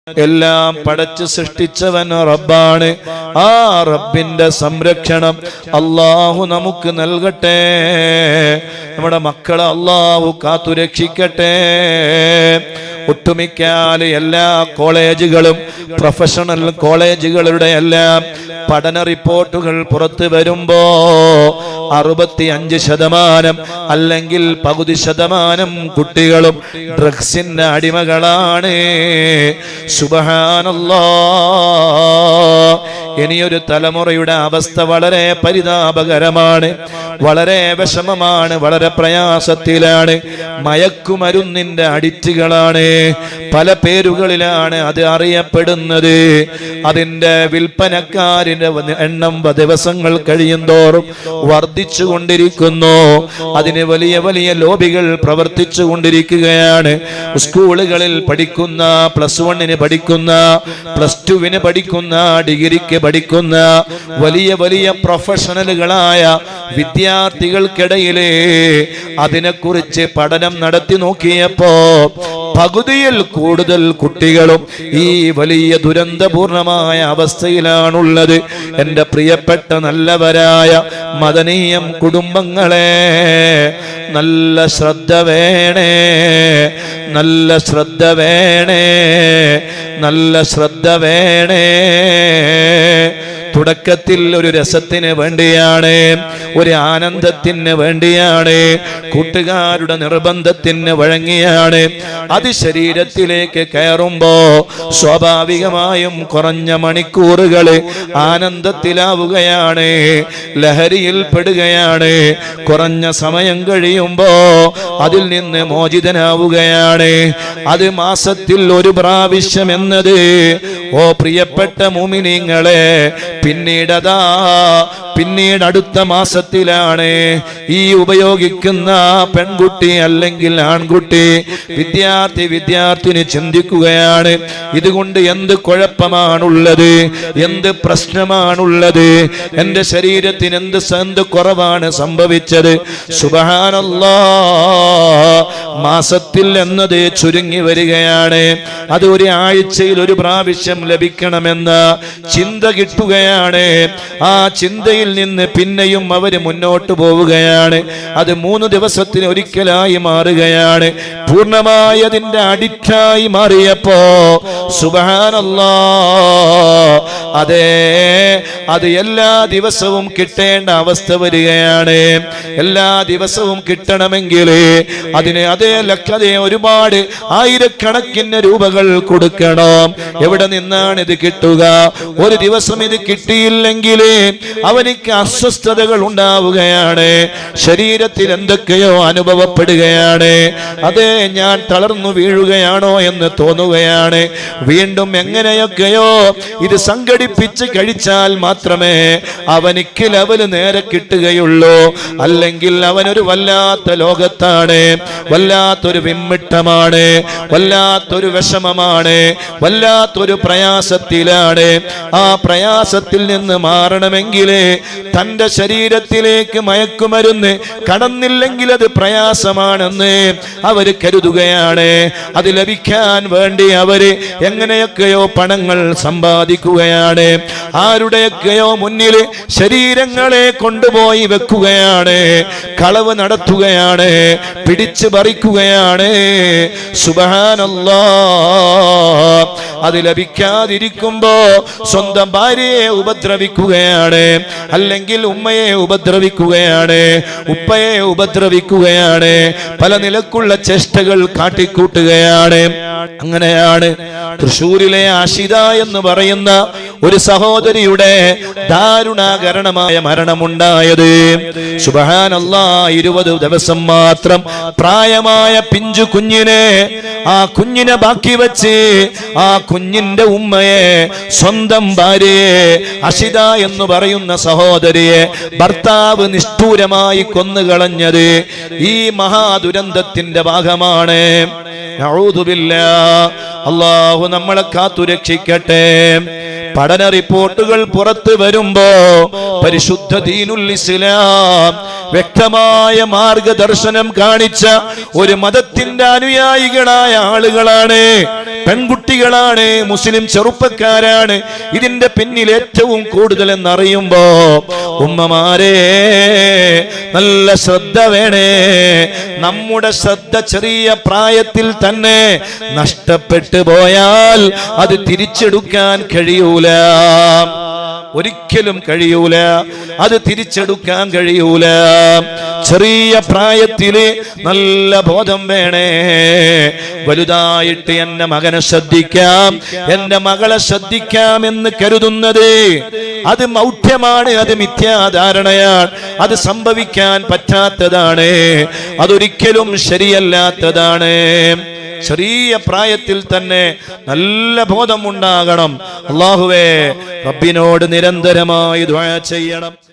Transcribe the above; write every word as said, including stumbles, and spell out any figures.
എല്ലാം പടച്ച് സൃഷ്ടിച്ചവൻ റബ്ബാണ്. ആ റബ്ബിന്റെ സംരക്ഷണം അല്ലാഹു നമുക്ക് നൽകട്ടെ. നമ്മുടെ മക്കളെ അല്ലാഹു കാത്തുരക്ഷിക്കട്ടെ. ഒട്ടുമിക്കാല് എല്ലാ കോളേജുകളും പ്രൊഫഷണൽ കോളേജുകളുടെ എല്ലാം പഠന റിപ്പോർട്ടുകൾ പുറത്തു വരുമ്പോ അറുപത്തി അഞ്ച് ശതമാനം അല്ലെങ്കിൽ പകുതി ശതമാനം കുട്ടികളും ഡ്രഗ്സിന്റെ അടിമകളാണ്. സുബ്ഹാനല്ലാഹ്. ഇനിയൊരു തലമുറയുടെ അവസ്ഥ വളരെ പരിതാപകരമാണ്, വളരെ വിഷമമാണ്, വളരെ പ്രയാസത്തിലാണ്. മയക്കുമരുന്നിന്റെ അഡിക്റ്റുകളാണ്. പല പേരുകളിലാണ് അത് അറിയപ്പെടുന്നത്. അതിന്റെ വിൽപ്പനക്കാരിന്റെ എണ്ണം ദിവസങ്ങൾ കഴിയുന്തോറും വർദ്ധിച്ചു കൊണ്ടിരിക്കുന്നു. അതിന് വലിയ വലിയ ലോബികൾ പ്രവർത്തിച്ചു കൊണ്ടിരിക്കുകയാണ്. സ്കൂളുകളിൽ പഠിക്കുന്ന, പ്ലസ് വണ്ണിന് പഠിക്കുന്ന, പ്ലസ് ടുവിന് പഠിക്കുന്ന, ഡിഗ്രിക്ക് പഠിക്കുന്ന വലിയ വലിയ പ്രൊഫഷണലുകളായ വിദ്യാർത്ഥികൾക്കിടയില് അതിനെക്കുറിച്ച് പഠനം നടത്തി നോക്കിയപ്പോ പകുതിയിൽ കൂടുതൽ കുട്ടികളും ഈ വലിയ ദുരന്തപൂർണമായ അവസ്ഥയിലാണുള്ളത്. എൻ്റെ പ്രിയപ്പെട്ട നല്ലവരായ മദനീയം കുടുംബങ്ങളെ, നല്ല ശ്രദ്ധ വേണേ, നല്ല ശ്രദ്ധ വേണേ, നല്ല ശ്രദ്ധ വേണേ. തുടക്കത്തിൽ ഒരു രസത്തിന് വേണ്ടിയാണ്, ഒരു ആനന്ദത്തിന് വേണ്ടിയാണ്, കൂട്ടുകാരുടെ നിർബന്ധത്തിന് വഴങ്ങിയാണ്. അത് ശരീരത്തിലേക്ക് കയറുമ്പോ സ്വാഭാവികമായും കുറഞ്ഞ മണിക്കൂറുകൾ ആനന്ദത്തിലാവുകയാണ്, ലഹരിയിൽ പെടുകയാണ്. കുറഞ്ഞ സമയം കഴിയുമ്പോ അതിൽ നിന്ന് മോചിതനാവുകയാണ്. അത് മാസത്തിൽ ഒരു പ്രാവശ്യം എന്നത് ഓ പ്രിയപ്പെട്ട മുഅ്മിനീങ്ങളെ പിന്നീടതാ പിന്നീട് അടുത്ത മാസത്തിലാണ് ഈ ഉപയോഗിക്കുന്ന പെൺകുട്ടി അല്ലെങ്കിൽ ആൺകുട്ടി, വിദ്യാർത്ഥി വിദ്യാർത്ഥിനി ചിന്തിക്കുകയാണ്, ഇതുകൊണ്ട് എന്ത് കുഴപ്പമാണുള്ളത്, എന്ത് പ്രശ്നമാണുള്ളത്, എൻ്റെ ശരീരത്തിന് എന്ത് എന്ത് കുറവാണ് സംഭവിച്ചത്. സുബ്ഹാനല്ലാഹ്. മാസത്തിൽ എന്നത് ചുരുങ്ങി വരികയാണ്. അത് ഒരു ആഴ്ചയിൽ ഒരു പ്രാവശ്യം ലഭിക്കണമെന്ന ചിന്ത കിട്ടുകയാണ്. ആ ചിന്തയിൽ നിന്ന് പിന്നെയും അവര് മുന്നോട്ട് പോവുകയാണ്. അത് മൂന്ന് ദിവസത്തിന് ഒരിക്കലായി മാറുകയാണ്. പൂർണ്ണമായി അതിന്റെ അഡിക്റ്റായി മാറിയപ്പോ സുബ്ഹാനല്ലാഹ്, അതെ, അത് എല്ലാ ദിവസവും കിട്ടേണ്ട അവസ്ഥ വരികയാണ്. എല്ലാ ദിവസവും കിട്ടണമെങ്കിൽ അതിന് അതേ ലക്ഷതയെ ഒരുപാട് ആയിരക്കണക്കിന് രൂപകൾ കൊടുക്കണം. എവിടെ നിന്നാണ് ഇത് കിട്ടുക? ഒരു ദിവസം ഇത് കിട്ടിയില്ലെങ്കിൽ അവനിക്ക് അസ്വസ്ഥതകൾ ഉണ്ടാവുകയാണ്, ശരീരത്തിൽ എന്തൊക്കെയോ അനുഭവപ്പെടുകയാണ്. അതെ, ഞാൻ തളർന്നു വീഴുകയാണോ എന്ന് തോന്നുകയാണ്. വീണ്ടും എങ്ങനെയൊക്കെയോ ഇത് സംഘടിപ്പിച്ച് കഴിച്ചാൽ മാത്രമേ അവനിക്ക് ലെവല് നേരെ കിട്ടുകയുള്ളൂ. അല്ലെങ്കിൽ അവനൊരു വല്ലാത്ത ലോകത്താണ്, വല്ലാത്തൊരു വിമ്മിട്ടമാണ്, വല്ലാത്തൊരു വിഷമമാണ്, വല്ലാത്തൊരു പ്രയാസത്തിലാണ്. ആ പ്രയാസത്തിൽ നിന്ന് മാറണമെങ്കിൽ തന്റെ ശരീരത്തിലേക്ക് മയക്കുമരുന്ന് കടന്നില്ലെങ്കിൽ അത് പ്രയാസമാണെന്ന് അവര് കരുതുകയാണ്. അത് ലഭിക്കാൻ വേണ്ടി അവര് എങ്ങനെയൊക്കെയോ പണങ്ങൾ സമ്പാദിക്കുകയാണ്. ആരുടെയൊക്കെയോ മുന്നിൽ ശരീരങ്ങളെ കൊണ്ടുപോയി വെക്കുകയാണ്, കളവ് നടത്തുകയാണ്, പിടിച്ചു പറിക്കുകയാണ്. സുബ്ഹാനല്ലാഹ്. അത് ലഭിക്കാതിരിക്കുമ്പോ സ്വന്തം ഭാര്യയെ ഉപദ്രവിക്കുകയാണ്, അല്ലെങ്കിൽ ഉമ്മയെ ഉപദ്രവിക്കുകയാണ്, ഉപ്പയെ ഉപദ്രവിക്കുകയാണ്, പല നിലക്കുള്ള ചേഷ്ടകൾ കാട്ടിക്കൂട്ടുകയാണ്. അങ്ങനെയാണ് തൃശ്ശൂരിലെ ആഷിത എന്ന് പറയുന്ന ഒരു സഹോദരിയുടെ ദാരുണാകരണമായ മരണമുണ്ടായത്. സുബ്ഹാനല്ലാഹ്. ഇരുപത് ദിവസം മാത്രം പ്രായമായ പിഞ്ചു കുഞ്ഞിനെ, ആ കുഞ്ഞിനെ ബാക്കി വെച്ച് ആ കുഞ്ഞിന്റെ ഉമ്മയെ, സ്വന്തം ഭാര്യയെ, അഷിത എന്ന് പറയുന്ന സഹോദരിയെ ഭർത്താവ് നിഷ്ഠൂരമായി കൊന്നുകളഞ്ഞത് ഈ മഹാദുരന്തത്തിന്റെ ഭാഗമാണ്. നഊദു ബില്ലാഹ്. അല്ലാഹു നമ്മളെ കാത്തുരക്ഷിക്കട്ടെ. പഠന റിപ്പോർട്ടുകൾ പുറത്തു വരുമ്പോ പരിശുദ്ധ ദീനുൽ ഇസ്ലാം വ്യക്തമായ മാർഗദർശനം കാണിച്ച ഒരു മതത്തിന്റെ അനുയായികളായ ആളുകളാണ്, പെൺകുട്ടികളാണ്, മുസ്ലിം ചെറുപ്പക്കാരാണ് ഇതിന്റെ പിന്നിൽ ഏറ്റവും കൂടുതൽ എന്നറിയുമ്പോ ഉമ്മമാരെ നല്ല ശ്രദ്ധ വേണേ. നമ്മുടെ ശ്രദ്ധ ചെറിയ പ്രായത്തിൽ തന്നെ നഷ്ടപ്പെട്ടു പോയാൽ അത് തിരിച്ചെടുക്കാൻ കഴിയൂല, ഒരിക്കലും കഴിയൂല, അത് തിരിച്ചെടുക്കാൻ കഴിയൂല. ചെറിയ പ്രായത്തില് നല്ല ബോധം വേണേ. വലുതായിട്ട് എന്റെ മകനെ ശ്രദ്ധിക്കാം, എന്റെ മകളെ ശ്രദ്ധിക്കാം എന്ന് കരുതുന്നത് അത് മൗഢ്യമാണ്, അത് മിഥ്യാധാരണയാണ്, അത് സംഭവിക്കാൻ പറ്റാത്തതാണ്, അതൊരിക്കലും ശരിയല്ലാത്തതാണ്. ചെറിയ പ്രായത്തിൽ തന്നെ നല്ല ബോധം ഉണ്ടാകണം. അല്ലാഹുവേ, റബ്ബിനോട് നിരന്തരമായി ദുആ ചെയ്യണം.